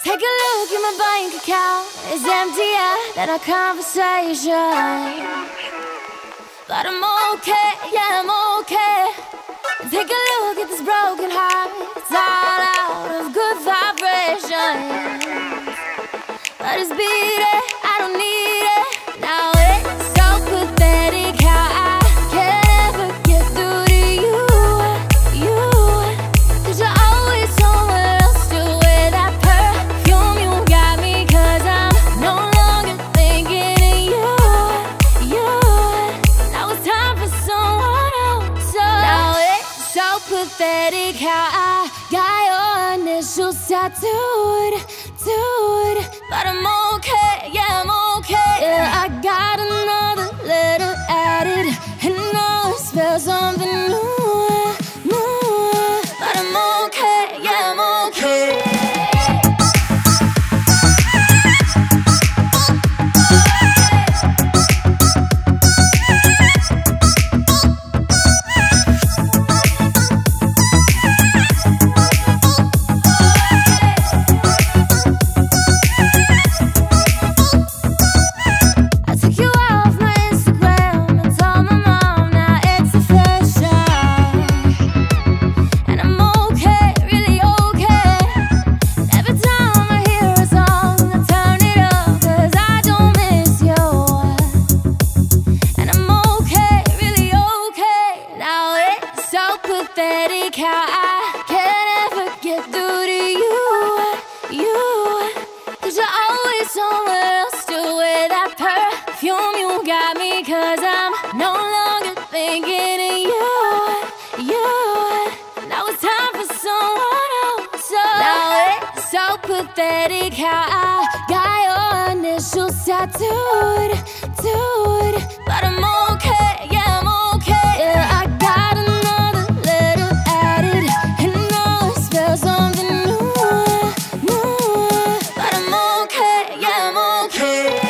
Take a look at my bank account. It's emptier than our conversation, but I'm okay, yeah, I'm okay. Take a look at this broken heart. It's all out of good vibrations, but it's beating, I don't need it. Now it's so pathetic how I can't ever get through to you, cause you're always somewhere else to wear that perfume. You got me cause I'm no longer thinking of you. Now it's time for someone else. Now it's so pathetic how I got your initials tattooed, but I'm okay, yeah, I'm okay. Yeah, I got another letter added, and now it spells something new, but I'm okay, yeah, I'm okay. Pathetic how I can't ever get through to you, cause you're always somewhere else to wear that perfume. You got me cause I'm no longer thinking of you. Now it's time for someone else. Now it's so pathetic how I got your initials tattooed, but I'm okay, yeah, I'm okay. Yeah, I got something new, but I'm okay, yeah, I'm okay.